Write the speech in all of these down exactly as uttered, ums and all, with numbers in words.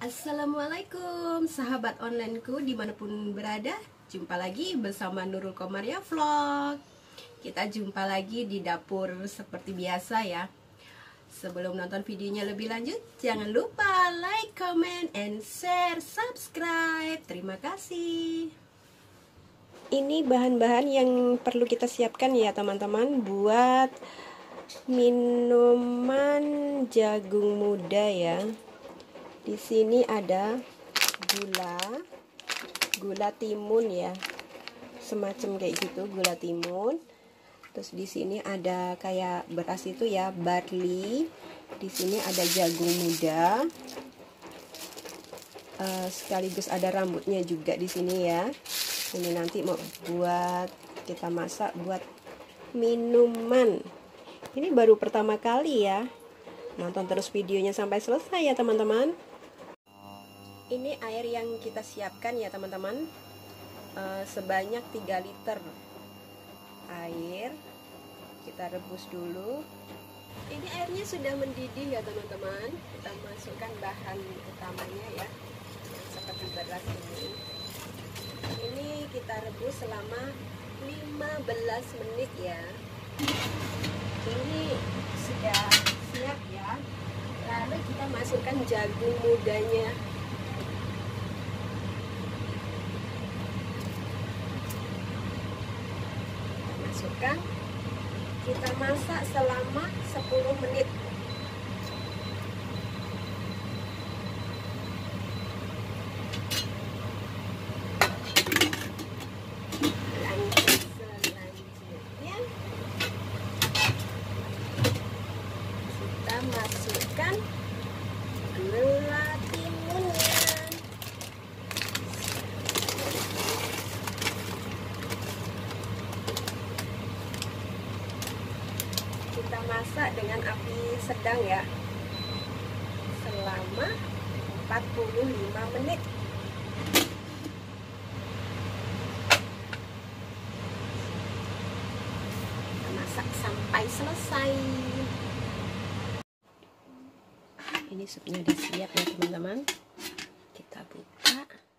Assalamualaikum sahabat onlineku dimanapun berada. Jumpa lagi bersama Nurul Komaria Vlog. Kita jumpa lagi di dapur seperti biasa ya. Sebelum nonton videonya lebih lanjut, jangan lupa like, comment, and share, subscribe. Terima kasih. Ini bahan-bahan yang perlu kita siapkan ya teman-teman buat minuman jagung muda ya. Di sini ada gula, gula timun ya, semacam kayak gitu, gula timun. Terus di sini ada kayak beras itu ya, barley. Di sini ada jagung muda, uh, sekaligus ada rambutnya juga di sini ya. Ini nanti mau buat kita masak buat minuman. Ini baru pertama kali ya. Nonton terus videonya sampai selesai ya teman-teman. Ini air yang kita siapkan ya teman-teman, uh, sebanyak tiga liter air. Kita rebus dulu. Ini airnya sudah mendidih ya teman-teman. Kita masukkan bahan utamanya ya, seperti beras ini. Ini kita rebus selama lima belas menit ya. Ini sudah siap ya. Lalu kita masukkan jagung mudanya. Masukkan, kita masak selama sepuluh menit. Lanjut selanjutnya kita masukkan gula timunnya. Kita masak dengan api sedang ya, selama empat puluh lima menit. Kita masak sampai selesai. Ini supnya udah siap ya teman-teman. Kita buka.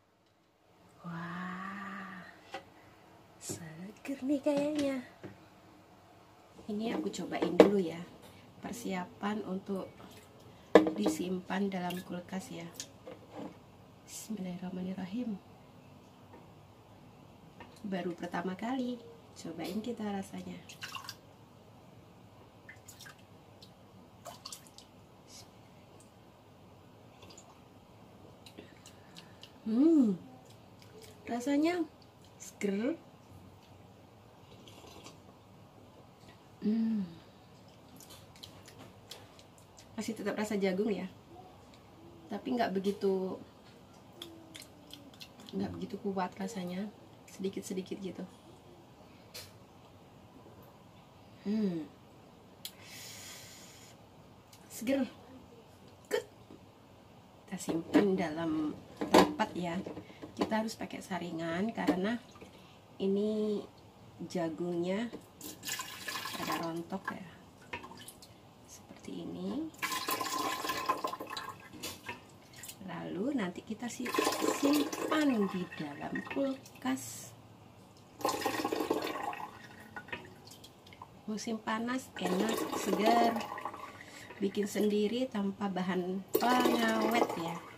Wah, seger nih kayaknya. Ini aku cobain dulu ya, persiapan untuk disimpan dalam kulkas ya. Bismillahirrahmanirrahim. Baru pertama kali, cobain kita rasanya. Hmm, rasanya seger. Hmm. Masih tetap rasa jagung ya, tapi nggak begitu nggak begitu kuat rasanya, sedikit-sedikit gitu. Hmm. Seger. Good. Kita simpan dalam rapat ya. Kita harus pakai saringan karena ini jagungnya ada rontok ya, seperti ini. Lalu nanti kita simpan di dalam kulkas. Musim panas enak, segar, bikin sendiri tanpa bahan pengawet ya.